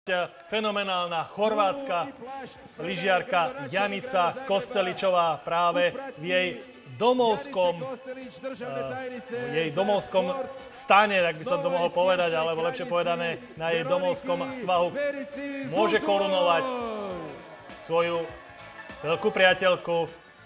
fenomenálna chorvátska lyžiarka Janica Kosteličová práve v jej domovskom stane, tak by som to mohol povedať, alebo lepšie povedané, na jej domovskom svahu môže korunovať svoju veľkú priateľku.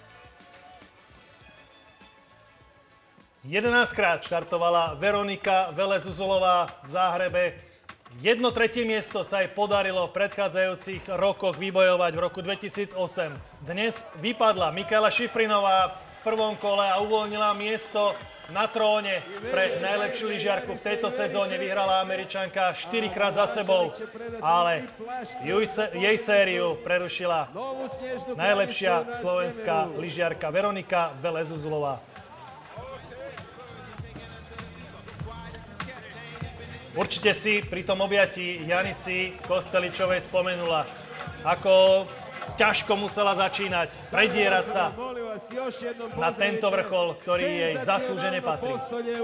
11-krát štartovala Veronika Velezuzulová v Záhrebe. 1/3 miesto sa jej podarilo v predchádzajúcich rokoch vybojovať v roku 2008. Dnes vypadla Mikaela Šifrinová v prvom kole a uvoľnila miesto na tróne pre najlepšiu lyžiarku v tejto sezóne. Vyhrala Američanka 4-krát za sebou, ale jej sériu prerušila najlepšia slovenská lyžiarka Veronika Velezuzulová. Určite si pri tom objatí Janici Kosteličovej spomenula, ako ťažko musela začínať, predierať sa na tento vrchol, ktorý jej zaslúžene patrí.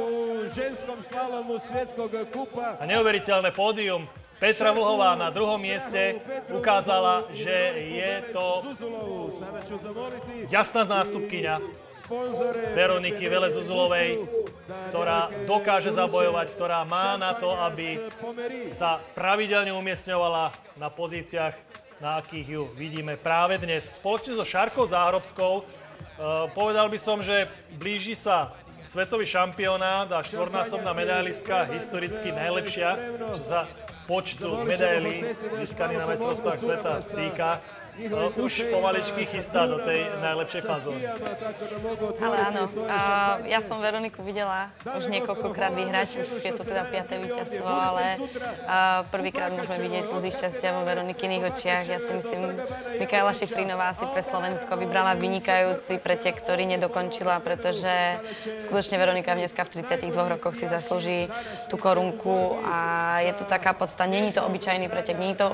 A neuveriteľné pódium. Petra Vlhová na druhom mieste ukázala, že je to jasná nástupkyňa Veroniky Velezuzulovej, ktorá dokáže zabojovať, ktorá má na to, aby sa pravidelne umiestňovala na pozíciách, na akých ju vidíme práve dnes. Spoločne so Šárkou Záhrobskou povedal by som, že blíži sa svetový šampionát a štvornásobná medailistka, historicky najlepšia, čo sa počtu medailí získaných na majstrovstvách sveta týka. Už pomaličky chystá do tej najlepšej fazóny. Ale áno, ja som Veroniku videla už niekoľkokrát vyhrať, už je to teda 5. víťazstvo, ale prvýkrát môžeme vidieť slzy šťastia vo Veronikyných očiach. Ja si myslím, Mikaela Šifrinová si pre Slovensko vybrala vynikajúci pretek, ktorý nedokončila, pretože skutočne Veronika dneska v 32 rokoch si zaslúži tú korunku a je to taká podsta. Není to obyčajný pretek, není to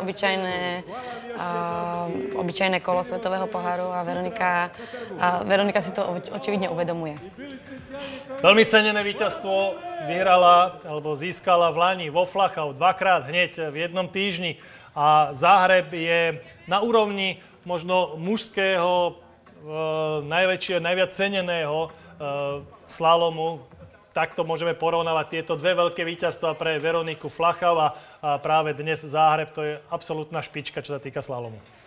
obyčajné kolo svetového poháru a Veronika si to očividne uvedomuje. Veľmi cenené víťazstvo vyhrala alebo získala v Lani vo Flachau dvakrát hneď v jednom týždni a Záhreb je na úrovni možno mužského najviac ceneného slalomu. Takto môžeme porovnávať tieto dve veľké víťazstvá pre Veroniku Flachau a práve dnes Záhreb to je absolútna špička, čo sa týka slalomu.